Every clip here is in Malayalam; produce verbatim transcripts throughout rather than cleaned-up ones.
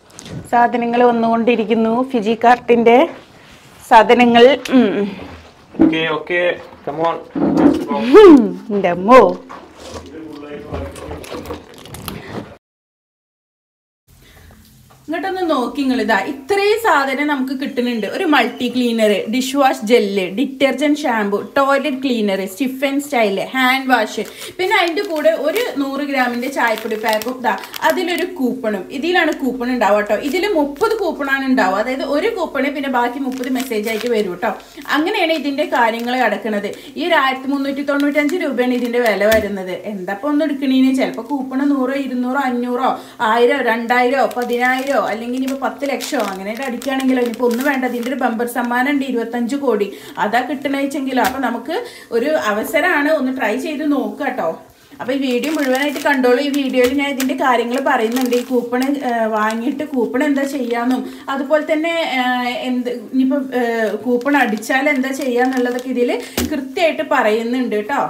സാധനങ്ങൾ വന്നുകൊണ്ടിരിക്കുന്നു. ഫിജി കാർട്ടിന്റെ സാധനങ്ങൾ. Okay, okay. Come on. Demo. ഇങ്ങോട്ടൊന്ന് നോക്കി നിങ്ങൾ. ഇതാ ഇത്രയും സാധനം നമുക്ക് കിട്ടുന്നുണ്ട്. ഒരു multi cleaner, dish wash gel, detergent shampoo, toilet cleaner, stiffen style, hand wash, പിന്നെ അതിൻ്റെ കൂടെ ഒരു നൂറ് ഗ്രാമിന്റെ ചായപ്പൊടി പാക്കും. ഇതാ അതിലൊരു കൂപ്പണും. ഇതിലാണ് കൂപ്പൺ ഉണ്ടാവുക കേട്ടോ. ഇതിൽ മുപ്പത് കൂപ്പണാണ് ഉണ്ടാവുക. അതായത് ഒരു കൂപ്പണ് പിന്നെ ബാക്കി മുപ്പത് മെസ്സേജ് ആയിട്ട് വരും കേട്ടോ. അങ്ങനെയാണ് ഇതിന്റെ കാര്യങ്ങൾ കിടക്കുന്നത്. ഈ ഒരു ആയിരത്തി മുന്നൂറ്റി തൊണ്ണൂറ്റഞ്ച് രൂപയാണ് ഇതിന്റെ വില വരുന്നത്. എന്താ ഒന്ന് എടുക്കണീന്? ചിലപ്പോൾ കൂപ്പണ് നൂറോ ഇരുന്നൂറോ അഞ്ഞൂറോ ആയിരോ രണ്ടായിരോ പതിനായിരോ അല്ലെങ്കിൽ ഇനിയിപ്പോൾ പത്ത് ലക്ഷമോ അങ്ങനെയായിട്ട് അടിക്കുകയാണെങ്കിലോ ഇനിയിപ്പോൾ ഒന്നും വേണ്ട. അതിൻ്റെ ഒരു ബമ്പർ സമ്മാനം ഉണ്ട് ഇരുപത്തഞ്ച് കോടി. അതാ കിട്ടണമെച്ചെങ്കിലോ. അപ്പം നമുക്ക് ഒരു അവസരമാണ്, ഒന്ന് ട്രൈ ചെയ്ത് നോക്കുക കേട്ടോ. അപ്പോൾ ഈ വീഡിയോ മുഴുവനായിട്ട് കണ്ടോളൂ. ഈ വീഡിയോയിൽ ഞാൻ ഇതിൻ്റെ കാര്യങ്ങൾ പറയുന്നുണ്ട്. ഈ കൂപ്പൺ വാങ്ങിയിട്ട് കൂപ്പൺ എന്താ ചെയ്യാമെന്നും അതുപോലെ തന്നെ എന്ത് ഇനിയിപ്പോൾ കൂപ്പൺ അടിച്ചാൽ എന്താ ചെയ്യാന്നുള്ളതൊക്കെ ഇതിൽ കൃത്യമായിട്ട് പറയുന്നുണ്ട് കേട്ടോ.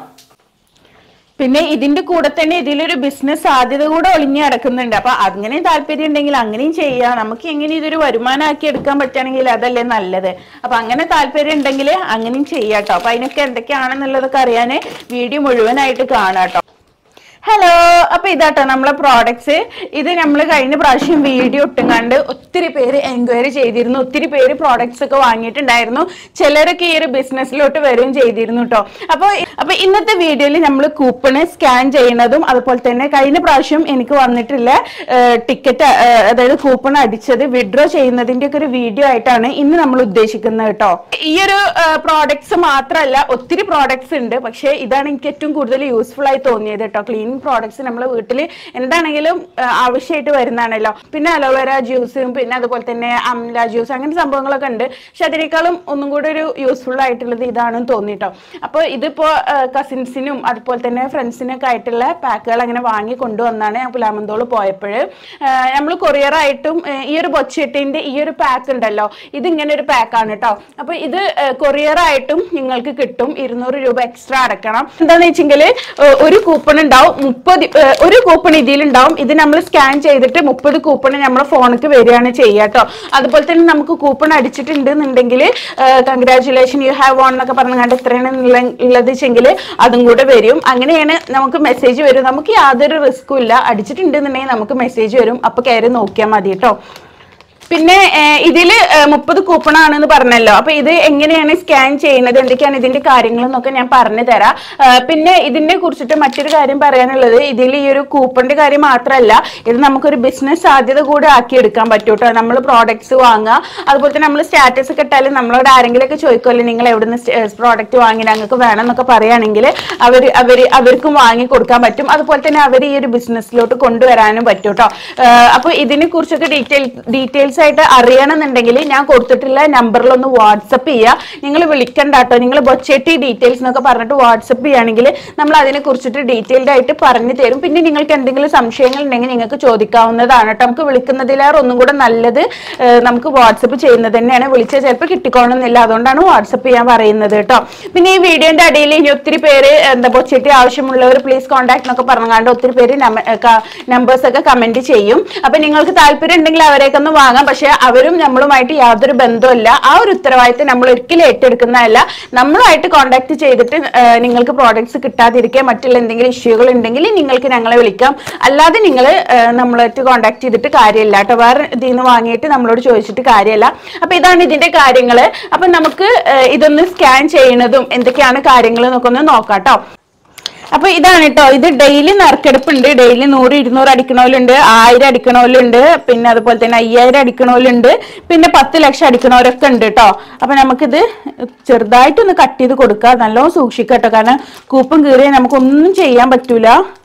പിന്നെ ഇതിന്റെ കൂടെ തന്നെ ഇതിലൊരു ബിസിനസ് സാധ്യത കൂടെ ഒളിഞ്ഞു കിടക്കുന്നുണ്ട്. അപ്പൊ അങ്ങനെയും താല്പര്യം ഉണ്ടെങ്കിൽ അങ്ങനെയും ചെയ്യാം. നമുക്ക് എങ്ങനെ ഇതൊരു വരുമാനമാക്കി എടുക്കാൻ പറ്റുകയാണെങ്കിൽ അതല്ലേ നല്ലത്. അപ്പൊ അങ്ങനെ താല്പര്യം ഉണ്ടെങ്കിൽ അങ്ങനെയും ചെയ്യാം കേട്ടോ. അപ്പൊ അതിനൊക്കെ എന്തൊക്കെയാണെന്നുള്ളതൊക്കെ അറിയാൻ വീഡിയോ മുഴുവനായിട്ട് കാണാം കേട്ടോ. ഹലോ, അപ്പൊ ഇതാട്ടോ നമ്മളെ പ്രോഡക്ട്സ്. ഇത് നമ്മൾ കഴിഞ്ഞ പ്രാവശ്യം വീഡിയോ ഇട്ടുങ്ങാണ്ട് ഒത്തിരി പേര് എൻക്വയറി ചെയ്തിരുന്നു. ഒത്തിരി പേര് പ്രോഡക്ട്സ് ഒക്കെ വാങ്ങിയിട്ടുണ്ടായിരുന്നു. ചിലരൊക്കെ ഈ ഒരു ബിസിനസ്സിലോട്ട് വരികയും ചെയ്തിരുന്നു കേട്ടോ. അപ്പൊ അപ്പൊ ഇന്നത്തെ വീഡിയോയിൽ നമ്മൾ കൂപ്പണ് സ്കാൻ ചെയ്യുന്നതും അതുപോലെ തന്നെ കഴിഞ്ഞ പ്രാവശ്യം എനിക്ക് വന്നിട്ടുള്ള ടിക്കറ്റ്, അതായത് കൂപ്പൺ അടിച്ചത് വിഡ്രോ ചെയ്യുന്നതിന്റെ ഒക്കെ ഒരു വീഡിയോ ആയിട്ടാണ് ഇന്ന് നമ്മൾ ഉദ്ദേശിക്കുന്നത് കേട്ടോ. ഈ ഒരു പ്രോഡക്ട്സ് മാത്രമല്ല, ഒത്തിരി പ്രോഡക്ട്സ് ഉണ്ട്. പക്ഷെ ഇതാണ് എനിക്ക് ഏറ്റവും കൂടുതൽ യൂസ്ഫുൾ ആയി തോന്നിയത് കേട്ടോ. ക്ലീൻ പ്രോഡക്ട്സ് നമ്മളെ വീട്ടിൽ എന്താണെങ്കിലും ആവശ്യമായിട്ട് വരുന്നതാണല്ലോ. പിന്നെ അലോവേര ജ്യൂസും പിന്നെ അതുപോലെ തന്നെ അംല ജ്യൂസ് അങ്ങനെ സംഭവങ്ങളൊക്കെ ഉണ്ട്. പക്ഷെ അതിനേക്കാളും ഒന്നും കൂടെ ഒരു യൂസ്ഫുൾ ആയിട്ടുള്ളത് ഇതാണെന്ന് തോന്നിട്ടോ. അപ്പോൾ ഇതിപ്പോ കസിൻസിനും അതുപോലെ തന്നെ ഫ്രണ്ട്സിനൊക്കെ ആയിട്ടുള്ള പാക്കുകൾ അങ്ങനെ വാങ്ങി കൊണ്ടുവന്നാണ് ഞാൻ പുലാമന്തോള് പോയപ്പോൾ. നമ്മൾ കൊറിയറായിട്ടും ഈ ഒരു ബൊച്ചെട്ടിന്റെ ഈ ഒരു പാക്ക് ഉണ്ടല്ലോ, ഇതിങ്ങനെ ഒരു പാക്കാണ് കേട്ടോ. അപ്പൊ ഇത് കൊറിയറായിട്ടും നിങ്ങൾക്ക് കിട്ടും. ഇരുന്നൂറ് രൂപ എക്സ്ട്രാ അടക്കണം. എന്താന്ന് വെച്ചെങ്കിൽ ഒരു കൂപ്പൺ ഉണ്ടാവും, മുപ്പത് ഒരു കൂപ്പൺ ഇതിലുണ്ടാവും. ഇത് നമ്മൾ സ്കാൻ ചെയ്തിട്ട് മുപ്പത് കൂപ്പൺ നമ്മുടെ ഫോണിക്ക് വരികയാണ് ചെയ്യുക കേട്ടോ. അതുപോലെ തന്നെ നമുക്ക് കൂപ്പൺ അടിച്ചിട്ടുണ്ട് എന്നുണ്ടെങ്കിൽ കൺഗ്രാറ്റുലേഷൻ യു ഹാവ് വോൺ എന്നൊക്കെ പറഞ്ഞുകൊണ്ട് എത്രയാണ് ഉള്ളത് വെച്ചെങ്കിൽ അതും കൂടെ വരും. അങ്ങനെയാണ് നമുക്ക് മെസ്സേജ് വരും. നമുക്ക് യാതൊരു റിസ്ക്കും ഇല്ല. അടിച്ചിട്ടുണ്ട് എന്നുണ്ടെങ്കിൽ നമുക്ക് മെസ്സേജ് വരും. അപ്പൊ കയറി നോക്കിയാൽ മതി കേട്ടോ. പിന്നെ ഇതില് മുപ്പത് കൂപ്പൺ ആണെന്ന് പറഞ്ഞല്ലോ. അപ്പൊ ഇത് എങ്ങനെയാണ് സ്കാൻ ചെയ്യുന്നത്, എന്തൊക്കെയാണ് ഇതിന്റെ കാര്യങ്ങൾ എന്നൊക്കെ ഞാൻ പറഞ്ഞു തരാം. പിന്നെ ഇതിനെ കുറിച്ചിട്ട് മറ്റൊരു കാര്യം പറയാനുള്ളത്, ഇതിൽ ഈ ഒരു കൂപ്പണിന്റെ കാര്യം മാത്രമല്ല, ഇത് നമുക്കൊരു ബിസിനസ് സാധ്യത കൂടെ ആക്കി എടുക്കാൻ പറ്റും കേട്ടോ. നമ്മൾ പ്രോഡക്ട്സ് വാങ്ങുക, അതുപോലെ തന്നെ നമ്മൾ സ്റ്റാറ്റസ് ഒക്കെ ഇട്ടാലും നമ്മളോട് ആരെങ്കിലും ഒക്കെ ചോദിക്കുമല്ലോ നിങ്ങൾ എവിടുന്ന് പ്രോഡക്റ്റ് വാങ്ങി ഞങ്ങൾക്ക് വേണം എന്നൊക്കെ പറയുകയാണെങ്കിൽ അവർ അവർ അവർക്കും വാങ്ങി കൊടുക്കാൻ പറ്റും. അതുപോലെ തന്നെ അവർ ഈ ഒരു ബിസിനസ്സിലോട്ട് കൊണ്ടുവരാനും പറ്റും കേട്ടോ. അപ്പൊ ഇതിനെ കുറിച്ചൊക്കെ ഡീറ്റെയിൽ ഡീറ്റെയിൽസ് ആയിട്ട് അറിയണമെന്നുണ്ടെങ്കിൽ ഞാൻ കൊടുത്തിട്ടുള്ള നമ്പറിൽ ഒന്ന് വാട്സപ്പ് ചെയ്യുക. നിങ്ങൾ വിളിക്കണ്ട കേട്ടോ. നിങ്ങൾ ബൊച്ചെട്ടി ഡീറ്റെയിൽസ് എന്നൊക്കെ പറഞ്ഞിട്ട് വാട്സപ്പ് ചെയ്യുകയാണെങ്കിൽ നമ്മൾ അതിനെ കുറിച്ചിട്ട് ഡീറ്റെയിൽഡ് ആയിട്ട് പറഞ്ഞു തരും. പിന്നെ നിങ്ങൾക്ക് എന്തെങ്കിലും സംശയങ്ങൾ ഉണ്ടെങ്കിൽ നിങ്ങൾക്ക് ചോദിക്കാവുന്നതാണ് കേട്ടോ. നമുക്ക് വിളിക്കുന്നതിലേറെ ഒന്നും കൂടെ നല്ലത് നമുക്ക് വാട്സപ്പ് ചെയ്യുന്നത് തന്നെയാണ്. വിളിച്ചാൽ ചിലപ്പോൾ കിട്ടിക്കോണമെന്നില്ല, അതുകൊണ്ടാണ് വാട്സപ്പ് ചെയ്യാൻ പറയുന്നത് കേട്ടോ. പിന്നെ ഈ വീഡിയോന്റെ അടിയിൽ ഇനി ഒത്തിരി പേര് എന്താ ബൊച്ചെട്ടി ആവശ്യമുള്ളവർ പ്ലീസ് കോൺടാക്ട് എന്നൊക്കെ പറഞ്ഞാണ്ട് ഒത്തിരി പേര് നമ്പേഴ്സ് ഒക്കെ കമന്റ് ചെയ്യും. അപ്പൊ നിങ്ങൾക്ക് താല്പര്യം ഉണ്ടെങ്കിൽ അവരെയൊക്കെ ഒന്ന് വാങ്ങാം. പക്ഷെ അവരും നമ്മളുമായിട്ട് യാതൊരു ബന്ധമില്ല. ആ ഒരു ഉത്തരവാദിത്തം നമ്മൾ ഒരിക്കലും ഏറ്റെടുക്കുന്നതല്ല. നമ്മളുമായിട്ട് കോൺടാക്ട് ചെയ്തിട്ട് നിങ്ങൾക്ക് പ്രോഡക്ട്സ് കിട്ടാതിരിക്കുക മറ്റുള്ള എന്തെങ്കിലും ഇഷ്യൂകൾ ഉണ്ടെങ്കിൽ നിങ്ങൾക്ക് ഞങ്ങളെ വിളിക്കാം. അല്ലാതെ നിങ്ങൾ നമ്മളായിട്ട് കോൺടാക്ട് ചെയ്തിട്ട് കാര്യമില്ല കേട്ടോ. വേറെ ഇതിൽ നിന്ന് വാങ്ങിയിട്ട് നമ്മളോട് ചോദിച്ചിട്ട് കാര്യമല്ല. അപ്പൊ ഇതാണ് ഇതിന്റെ കാര്യങ്ങൾ. അപ്പൊ നമുക്ക് ഇതൊന്ന് സ്കാൻ ചെയ്യുന്നതും എന്തൊക്കെയാണ് കാര്യങ്ങൾ എന്നൊക്കെ ഒന്ന് നോക്കാം കേട്ടോ. അപ്പൊ ഇതാണ് കേട്ടോ. ഇത് ഡെയിലി നറുക്കെടുപ്പുണ്ട്. ഡെയിലി നൂറ് ഇരുന്നൂറ് അടിക്കണവരുണ്ട്, ആയിരം അടിക്കണവരുണ്ട്, പിന്നെ അതുപോലെ തന്നെ അയ്യായിരം അടിക്കണവരുണ്ട്, പിന്നെ പത്ത് ലക്ഷം അടിക്കണവരൊക്കെ ഉണ്ട് കേട്ടോ. അപ്പൊ നമുക്കിത് ചെറുതായിട്ടൊന്ന് കട്ട് ചെയ്ത് കൊടുക്കുക. നല്ലോണം സൂക്ഷിക്കുക കേട്ടോ. കാരണം കൂപ്പൺ കീറിയാൽ നമുക്കൊന്നും ചെയ്യാൻ പറ്റൂല.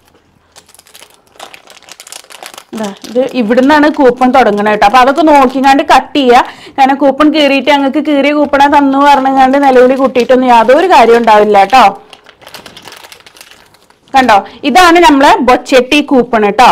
ഇത് ഇവിടുന്നാണ് കൂപ്പൺ തുടങ്ങണത് കേട്ടോ. അപ്പൊ അതൊക്കെ നോക്കിങ്ങാണ്ട് കട്ട് ചെയ്യുക. കാരണം കൂപ്പൺ കീറിയിട്ട് ഞങ്ങൾക്ക് കീറിയ കൂപ്പണ തന്നു പറഞ്ഞങ്ങാണ്ട് നിലവിളി കൂട്ടിയിട്ടൊന്നും യാതൊരു കാര്യം ഉണ്ടാവില്ല കേട്ടോ. കണ്ടോ, ഇതാണ് നമ്മളെ ബൊച്ചെട്ടി കൂപ്പൺ കേട്ടോ.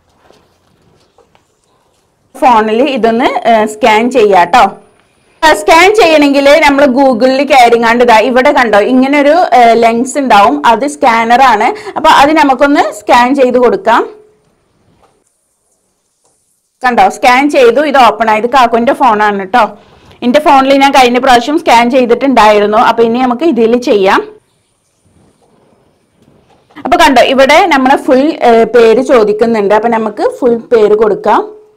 ഫോണിൽ ഇതൊന്ന് സ്കാൻ ചെയ്യാട്ടോ. സ്കാൻ ചെയ്യണമെങ്കിൽ നമ്മൾ ഗൂഗിളിൽ കയറിങ്ങാണ്ട് ഇതാ ഇവിടെ കണ്ടോ ഇങ്ങനെ ഒരു ലെൻസ് ഉണ്ടാവും. അത് സ്കാനറാണ്. അപ്പൊ അത് നമുക്കൊന്ന് സ്കാൻ ചെയ്ത് കൊടുക്കാം. കണ്ടോ സ്കാൻ ചെയ്തു, ഇത് ഓപ്പൺ ആയി. ഇത് കാക്കുവിന്റെ ഫോണാണ് കേട്ടോ. എന്റെ ഫോണിൽ ഞാൻ കഴിഞ്ഞ പ്രാവശ്യം സ്കാൻ ചെയ്തിട്ടുണ്ടായിരുന്നു. അപ്പൊ ഇനി നമുക്ക് ഇതിൽ ചെയ്യാം. അപ്പൊ കണ്ടോ ഇവിടെ നമ്മളെ ഫുൾ പേര് ചോദിക്കുന്നുണ്ട്. അപ്പൊ നമുക്ക് ഫുൾ പേര് കൊടുക്കാം.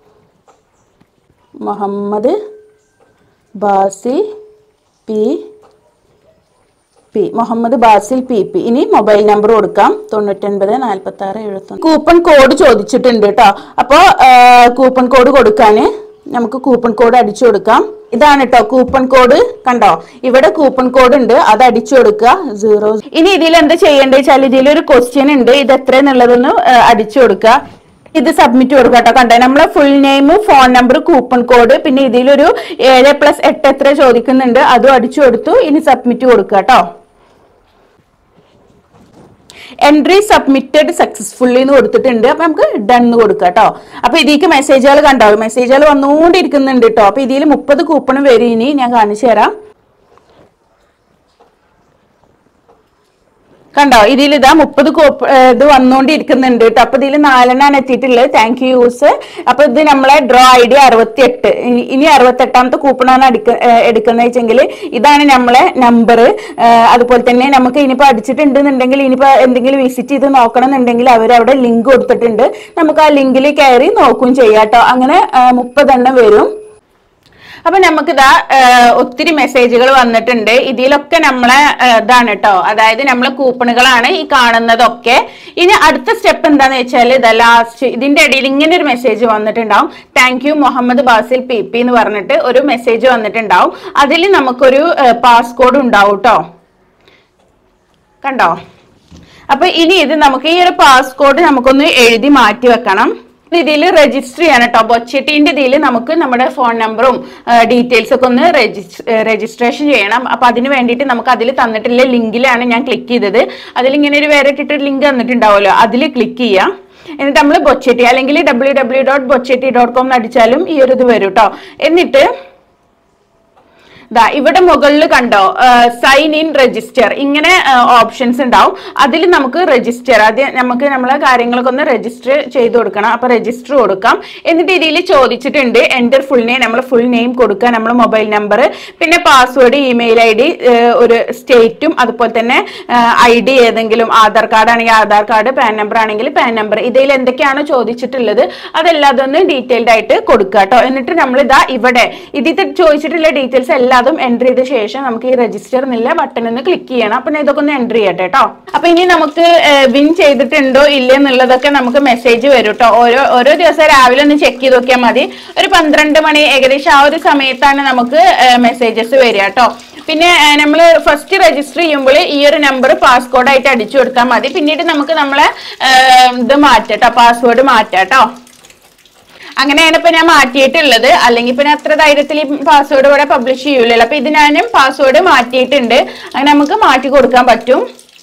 Muhammad Basil P P Muhammad Basil P P. ഇനി മൊബൈൽ നമ്പർ കൊടുക്കാം. തൊണ്ണൂറ്റൊൻപത് നാൽപ്പത്തി ആറ് എഴുപത്തി. കൂപ്പൺ കോഡ് ചോദിച്ചിട്ടുണ്ട് കേട്ടോ. അപ്പോൾ കൂപ്പൺ കോഡ് കൊടുക്കാന് നമുക്ക് കൂപ്പൺ കോഡ് അടിച്ചു കൊടുക്കാം. ഇതാണ് കേട്ടോ കൂപ്പൺ കോഡ്. കണ്ടോ ഇവിടെ കൂപ്പൺ കോഡ് ഉണ്ട്, അത് അടിച്ചു കൊടുക്കുക. സീറോ. ഇനി ഇതിൽ എന്താ ചെയ്യേണ്ടത് വെച്ചാൽ ഇതിലൊരു ക്വസ്റ്റ്യൻ ഉണ്ട്, ഇത് എത്രയെന്നുള്ളതൊന്ന് അടിച്ചു കൊടുക്കുക. ഇത് സബ്മിറ്റ് കൊടുക്കുക കേട്ടോ. കണ്ടോ നമ്മളെ full name, phone number, coupon code, പിന്നെ ഇതിലൊരു ഏഴ് പ്ലസ് എട്ട് എത്ര ചോദിക്കുന്നുണ്ട്, അതും അടിച്ചു കൊടുത്തു. ഇനി സബ്മിറ്റ് കൊടുക്കുക കേട്ടോ. എൻട്രി സബ്മിറ്റഡ് സക്സസ്ഫുള്ളി എന്ന് കൊടുത്തിട്ടുണ്ട്. അപ്പൊ നമുക്ക് ഡൺ എന്ന് കൊടുക്കാം കേട്ടോ. അപ്പൊ ഇതിലേക്ക് മെസ്സേജുകൾ കണ്ടോ, മെസ്സേജുകൾ വന്നുകൊണ്ടിരിക്കുന്നുണ്ട് കേട്ടോ. അപ്പൊ ഇതിൽ മുപ്പത് കൂപ്പണും വരും. ഇനി ഞാൻ കാണിച്ചു തരാം. കണ്ടോ ഇതിൽ ഇതാ മുപ്പത് കോപ്പ് ഇത് വന്നുകൊണ്ടിരിക്കുന്നുണ്ട് കേട്ടോ. അപ്പൊ ഇതിൽ നാലെണ്ണാണ് എത്തിയിട്ടുള്ളത്. Thank you use. അപ്പൊ ഇത് നമ്മളെ ഡ്രോ ഐ ഡി അറുപത്തി എട്ട്. ഇനി അറുപത്തി എട്ടാമത്തെ കൂപ്പണാണ് എടുക്ക എടുക്കുന്നത് വെച്ചെങ്കിൽ ഇതാണ് നമ്മളെ നമ്പർ. അതുപോലെ തന്നെ നമുക്ക് ഇനിയിപ്പോ അടിച്ചിട്ടുണ്ടെന്നുണ്ടെങ്കിൽ ഇനിയിപ്പോ എന്തെങ്കിലും വിസിറ്റ് ചെയ്ത് നോക്കണം എന്നുണ്ടെങ്കിൽ അവരവിടെ ലിങ്ക് കൊടുത്തിട്ടുണ്ട്. നമുക്ക് ആ ലിങ്കിൽ കയറി നോക്കും ചെയ്യാം കേട്ടോ. അങ്ങനെ മുപ്പതെണ്ണം വരും. അപ്പൊ നമുക്കിതാ ഒത്തിരി മെസ്സേജുകൾ വന്നിട്ടുണ്ട്. ഇതിലൊക്കെ നമ്മളെ ഇതാണ് കേട്ടോ, അതായത് നമ്മളെ കൂപ്പണുകളാണ് ഈ കാണുന്നതൊക്കെ. ഇനി അടുത്ത സ്റ്റെപ്പ് എന്താന്ന് വെച്ചാൽ ഇതാ ലാസ്റ്റ് ഇതിന്റെ ഇടയിൽ ഇങ്ങനെ ഒരു മെസ്സേജ് വന്നിട്ടുണ്ടാവും. Thank you Muhammad Basil P P എന്ന് പറഞ്ഞിട്ട് ഒരു മെസ്സേജ് വന്നിട്ടുണ്ടാവും. അതിൽ നമുക്കൊരു പാസ്കോഡ് ഉണ്ടാവും കേട്ടോ. കണ്ടോ അപ്പൊ ഇനി ഇത് നമുക്ക് ഈ ഒരു പാസ്കോഡ് നമുക്കൊന്ന് എഴുതി മാറ്റി വെക്കണം. ഇതിൽ രജിസ്റ്റർ ചെയ്യണം കേട്ടോ. ബൊച്ചെട്ടിന്റെ ഇതിൽ നമുക്ക് നമ്മുടെ ഫോൺ നമ്പറും ഡീറ്റെയിൽസ് ഒക്കെ ഒന്ന് രജിസ്ട്രേഷൻ ചെയ്യണം. അപ്പൊ അതിന് വേണ്ടിയിട്ട് നമുക്ക് അതിൽ തന്നിട്ടുള്ള ലിങ്കിലാണ് ഞാൻ ക്ലിക്ക് ചെയ്തത്. അതിലിങ്ങനെ ഒരു വേറെ ഇട്ടിട്ട് ലിങ്ക് തന്നിട്ടുണ്ടാവുമല്ലോ, അതിൽ ക്ലിക്ക് ചെയ്യാം. എന്നിട്ട് നമ്മൾ ബൊച്ചെട്ടി അല്ലെങ്കിൽ W W dot Boche tea dot com അടിച്ചാലും ഈ ഒരു ഇത് വരും കേട്ടോ. എന്നിട്ട് ദാ ഇവിടെ മുകളിൽ കണ്ടോ സൈൻ ഇൻ രജിസ്റ്റർ ഇങ്ങനെ ഓപ്ഷൻസ് ഉണ്ടാവും. അതിൽ നമുക്ക് രജിസ്റ്റർ അത് നമുക്ക് നമ്മളെ കാര്യങ്ങളൊക്കെ ഒന്ന് രജിസ്റ്റർ ചെയ്ത് കൊടുക്കണം. അപ്പൊ രജിസ്റ്റർ കൊടുക്കാം. എന്നിട്ട് ഇതിൽ ചോദിച്ചിട്ടുണ്ട് എൻ്റർ ഫുൾ നെയിം, നമ്മൾ ഫുൾ നെയിം കൊടുക്കുക, നമ്മൾ മൊബൈൽ നമ്പർ, പിന്നെ പാസ്വേഡ്, ഇമെയിൽ ഐ ഡി, ഒരു സ്റ്റേറ്റും അതുപോലെ തന്നെ ഐ ഡി ഏതെങ്കിലും ആധാർ കാർഡ് ആണെങ്കിൽ ആധാർ കാർഡ്, പാൻ നമ്പർ ആണെങ്കിൽ പാൻ നമ്പർ, ഇതിൽ എന്തൊക്കെയാണോ ചോദിച്ചിട്ടുള്ളത് അതെല്ലാം ഒന്ന് ഡീറ്റെയിൽഡ് ആയിട്ട് കൊടുക്കുക കേട്ടോ. എന്നിട്ട് നമ്മൾ ഇതാ ഇവിടെ ഇതിൽ ചോദിച്ചിട്ടുള്ള ഡീറ്റെയിൽസ് എല്ലാം അതും എൻട്രി ചെയ്ത ശേഷം നമുക്ക് ഈ രജിസ്റ്റർ എന്നുള്ള ബട്ടൺ ഒന്ന് ക്ലിക്ക് ചെയ്യണം. അപ്പൊ ഇതൊക്കെ ഒന്ന് എൻട്രി ചെയ്യട്ടെ കേട്ടോ. അപ്പൊ ഇനി നമുക്ക് വിൻ ചെയ്തിട്ടുണ്ടോ ഇല്ല എന്നുള്ളതൊക്കെ നമുക്ക് മെസ്സേജ് വരും കേട്ടോ. ഓരോ ഓരോ ദിവസം രാവിലെ ഒന്ന് ചെക്ക് ചെയ്ത് നോക്കിയാൽ മതി. ഒരു പന്ത്രണ്ട് മണി ഏകദേശം ആ ഒരു സമയത്താണ് നമുക്ക് മെസ്സേജസ് വരിക കേട്ടോ. പിന്നെ നമ്മൾ ഫസ്റ്റ് രജിസ്റ്റർ ചെയ്യുമ്പോൾ ഈ ഒരു നമ്പർ പാസ്കോഡ് ആയിട്ട് അടിച്ചു കൊടുത്താൽ മതി. പിന്നീട് നമുക്ക് നമ്മളെ ഇത് മാറ്റാട്ടോ, പാസ്വേഡ് മാറ്റാട്ടോ. അങ്ങനെയാണ് ഇപ്പൊ ഞാൻ മാറ്റിയിട്ടുള്ളത്. അല്ലെങ്കിൽ പിന്നെ അത്ര ധൈര്യത്തിൽ ഈ പാസ്വേഡ് ഇവിടെ പബ്ലിഷ് ചെയ്യൂലല്ലോ. അപ്പൊ ഇത് ഞാനും പാസ്വേഡ് മാറ്റിയിട്ടുണ്ട്. അങ്ങനെ നമുക്ക് മാറ്റി കൊടുക്കാൻ പറ്റും.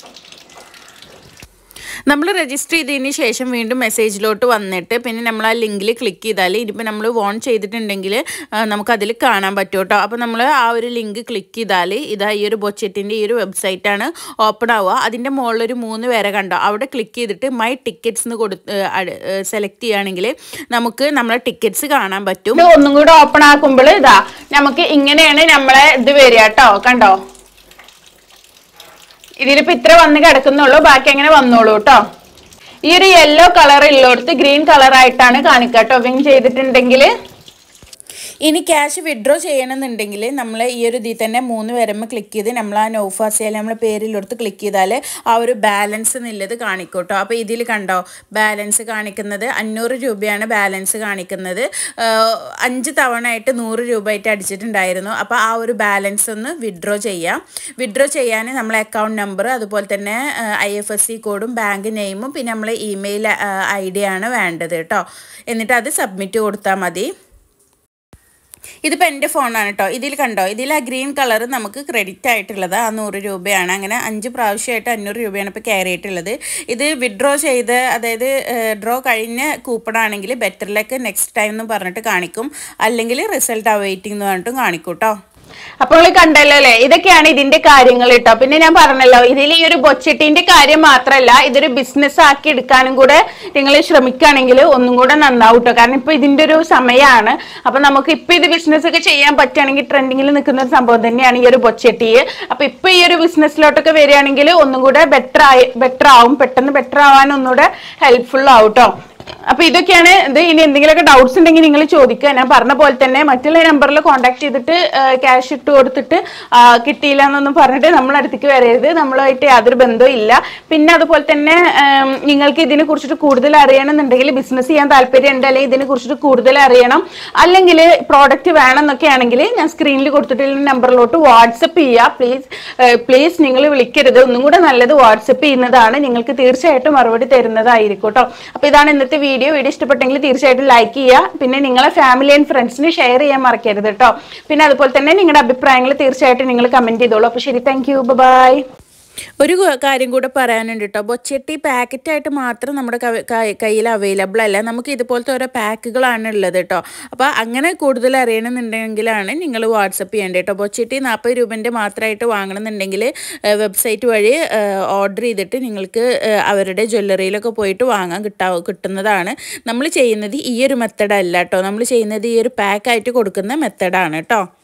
നമ്മൾ രജിസ്റ്റർ ചെയ്തതിന് ശേഷം വീണ്ടും മെസ്സേജിലോട്ട് വന്നിട്ട് പിന്നെ നമ്മൾ ആ ലിങ്കിൽ ക്ലിക്ക് ചെയ്താൽ ഇതിപ്പോൾ നമ്മൾ വോൺ ചെയ്തിട്ടുണ്ടെങ്കിൽ നമുക്കതിൽ കാണാൻ പറ്റും കേട്ടോ. അപ്പോൾ നമ്മൾ ആ ഒരു ലിങ്ക് ക്ലിക്ക് ചെയ്താൽ ഇതാ ഈ ഒരു ബൊച്ചെട്ടിൻ്റെ ഈ ഒരു വെബ്സൈറ്റാണ് ഓപ്പൺ ആവുക. അതിൻ്റെ മുകളിലൊരു മൂന്ന് പേരെ കണ്ടോ, അവിടെ ക്ലിക്ക് ചെയ്തിട്ട് മൈ ടിക്കറ്റ്സ് എന്ന് കൊടു സെലക്ട് ചെയ്യുകയാണെങ്കിൽ നമുക്ക് നമ്മളെ ടിക്കറ്റ്സ് കാണാൻ പറ്റും. ഇത് ഒന്നും കൂടെ ഓപ്പൺ ആക്കുമ്പോൾ ഇതാ നമുക്ക് ഇങ്ങനെയാണ് നമ്മളെ ഇത് വരിക കേട്ടോ. കണ്ടോ ഇതിലിപ്പോ ഇത്ര വന്ന് കിടക്കുന്നുള്ളൂ, ബാക്കി അങ്ങനെ വന്നോളൂ കേട്ടോ. ഈ ഒരു യെല്ലോ കളർ ഉള്ളിടത്ത് ഗ്രീൻ കളർ ആയിട്ടാണ് കാണിക്കുക കേട്ടോ വിൻ ചെയ്തിട്ടുണ്ടെങ്കിൽ. ഇനി ക്യാഷ് വിഡ്രോ ചെയ്യണമെന്നുണ്ടെങ്കിൽ നമ്മൾ ഈ ഒരു ഇതിൽ തന്നെ മൂന്ന് വരമ്പ് ക്ലിക്ക് ചെയ്ത് നമ്മൾ ആ നൗഫാസിയാൽ നമ്മളെ പേരിലെടുത്ത് ക്ലിക്ക് ചെയ്താൽ ആ ഒരു ബാലൻസ് എന്നുള്ളത് കാണിക്കും കേട്ടോ. അപ്പോൾ ഇതിൽ കണ്ടോ ബാലൻസ് കാണിക്കുന്നത് അഞ്ഞൂറ് രൂപയാണ് ബാലൻസ് കാണിക്കുന്നത്. അഞ്ച് തവണ ആയിട്ട് നൂറ് രൂപ ആയിട്ട് അടിച്ചിട്ടുണ്ടായിരുന്നു. അപ്പോൾ ആ ഒരു ബാലൻസ് ഒന്ന് വിഡ്രോ ചെയ്യാം. വിഡ്രോ ചെയ്യാൻ നമ്മളെ അക്കൗണ്ട് നമ്പർ അതുപോലെ തന്നെ ഐ എഫ് എസ് സി കോഡും ബാങ്ക് നെയിമും പിന്നെ നമ്മളെ ഇമെയിൽ ഐ ഡി ആണ് വേണ്ടത് കേട്ടോ. എന്നിട്ട് അത് സബ്മിറ്റ് കൊടുത്താൽ മതി. ഇതിപ്പോൾ എൻ്റെ ഫോണാണ് കേട്ടോ. ഇതിൽ കണ്ടോ ഇതിൽ ആ ഗ്രീൻ കളർ നമുക്ക് ക്രെഡിറ്റ് ആയിട്ടുള്ളത് ആ നൂറ് രൂപയാണ്. അങ്ങനെ അഞ്ച് പ്രാവശ്യമായിട്ട് അഞ്ഞൂറ് രൂപയാണ് ഇപ്പോൾ കയറിയിട്ടുള്ളത്. ഇത് വിഡ്രോ ചെയ്ത് അതായത് ഡ്രോ കഴിഞ്ഞ കൂപ്പണാണെങ്കിൽ ബെറ്റർ ലക്ക് നെക്സ്റ്റ് ടൈം എന്ന് പറഞ്ഞിട്ട് കാണിക്കും, അല്ലെങ്കിൽ റിസൾട്ട് അവൈറ്റിംഗ് എന്ന് പറഞ്ഞിട്ടും കാണിക്കും കേട്ടോ. അപ്പോൾ കണ്ടല്ലോ അല്ലേ, ഇതൊക്കെയാണ് ഇതിന്റെ കാര്യങ്ങൾ കേട്ടോ. പിന്നെ ഞാൻ പറഞ്ഞല്ലോ, ഇതിൽ ഈ ഒരു ബൊച്ചട്ടിന്റെ കാര്യം മാത്രമല്ല, ഇതൊരു ബിസിനസ് ആക്കി എടുക്കാനും കൂടെ നിങ്ങൾ ശ്രമിക്കുകയാണെങ്കിൽ ഒന്നും കൂടെ നന്നാവും കേട്ടോ. കാരണം ഇപ്പൊ ഇതിന്റെ ഒരു സമയമാണ്. അപ്പൊ നമുക്ക് ഇപ്പൊ ഇത് ബിസിനസ് ഒക്കെ ചെയ്യാൻ പറ്റുകയാണെങ്കിൽ ട്രെൻഡിങ്ങിൽ നിൽക്കുന്ന ഒരു സംഭവം തന്നെയാണ് ഈ ഒരു ബൊച്ചട്ടി. അപ്പൊ ഇപ്പൊ ഈ ഒരു ബിസിനസ്സിലോട്ടൊക്കെ വരികയാണെങ്കിൽ ഒന്നും കൂടെ ബെറ്റർ ആയി ബെറ്റർ ആവും, പെട്ടെന്ന് ബെറ്റർ ആവാൻ ഒന്നുകൂടെ ഹെൽപ്ഫുൾ ആവും കേട്ടോ. അപ്പൊ ഇതൊക്കെയാണ് ഇത്. ഇനി എന്തെങ്കിലുമൊക്കെ ഡൗട്ട്സ് ഉണ്ടെങ്കിൽ നിങ്ങൾ ചോദിക്കുക. ഞാൻ പറഞ്ഞ പോലെ തന്നെ മറ്റുള്ള നമ്പറിൽ കോൺടാക്ട് ചെയ്തിട്ട് ക്യാഷ് ഇട്ട് കൊടുത്തിട്ട് കിട്ടിയില്ല എന്നൊന്നും പറഞ്ഞിട്ട് നമ്മളെ അടുത്തേക്ക് വരരുത്. നമ്മളുമായിട്ട് യാതൊരു ബന്ധവും ഇല്ല. പിന്നെ അതുപോലെ തന്നെ നിങ്ങൾക്ക് ഇതിനെ കുറിച്ചിട്ട് കൂടുതൽ അറിയണമെന്നുണ്ടെങ്കിൽ, ബിസിനസ് ചെയ്യാൻ താല്പര്യം ഉണ്ട് അല്ലെങ്കിൽ ഇതിനെ കുറിച്ചിട്ട് കൂടുതൽ അറിയണം, അല്ലെങ്കിൽ പ്രോഡക്റ്റ് വേണം എന്നൊക്കെ ആണെങ്കിൽ ഞാൻ സ്ക്രീനിൽ കൊടുത്തിട്ടുള്ള നമ്പറിലോട്ട് വാട്സപ്പ് ചെയ്യുക. പ്ലീസ് പ്ലീസ് നിങ്ങൾ വിളിക്കരുത്. ഒന്നും കൂടെ നല്ലത് വാട്സപ്പ് ചെയ്യുന്നതാണ്. നിങ്ങൾക്ക് തീർച്ചയായിട്ടും മറുപടി തരുന്നതായിരിക്കും കേട്ടോ. അപ്പൊ ഇതാണ് ഇന്നത്തെ വീഡിയോ. വീഡിയോ ഇഷ്ടപ്പെട്ടെങ്കിൽ തീർച്ചയായിട്ടും ലൈക്ക് ചെയ്യുക. പിന്നെ നിങ്ങളെ ഫാമിലി ആൻഡ് ഫ്രണ്ട്സിന് ഷെയർ ചെയ്യാൻ മറക്കരുത് കേട്ടോ. പിന്നെ അതുപോലെ തന്നെ നിങ്ങളുടെ അഭിപ്രായങ്ങൾ തീർച്ചയായിട്ടും നിങ്ങൾ കമന്റ് ചെയ്തോളൂ. അപ്പൊ ശരി, താങ്ക് യു, ബൈ. ഒരു കാര്യം കൂടെ പറയാനുണ്ട് കേട്ടോ. ബൊച്ചട്ടി പാക്കറ്റായിട്ട് മാത്രം നമ്മുടെ കയ്യിൽ അവൈലബിൾ അല്ല. നമുക്ക് ഇതുപോലത്തെ ഓരോ പാക്കുകളാണ് ഉള്ളത് കേട്ടോ. അപ്പോൾ അങ്ങനെ കൂടുതൽ അറിയണമെന്നുണ്ടെങ്കിലാണ് നിങ്ങൾ വാട്സപ്പ് ചെയ്യേണ്ടത് കേട്ടോ. ബൊച്ചട്ടി നാൽപ്പത് രൂപൻ്റെ മാത്രമായിട്ട് വാങ്ങണമെന്നുണ്ടെങ്കിൽ വെബ്സൈറ്റ് വഴി ഓർഡർ ചെയ്തിട്ട് നിങ്ങൾക്ക് അവരുടെ ജ്വല്ലറിയിലൊക്കെ പോയിട്ട് വാങ്ങാൻ കിട്ടാ കിട്ടുന്നതാണ്. നമ്മൾ ചെയ്യുന്നത് ഈ ഒരു മെത്തഡല്ല കേട്ടോ. നമ്മൾ ചെയ്യുന്നത് ഈ ഒരു പാക്കായിട്ട് കൊടുക്കുന്ന മെത്തഡാണ് കേട്ടോ.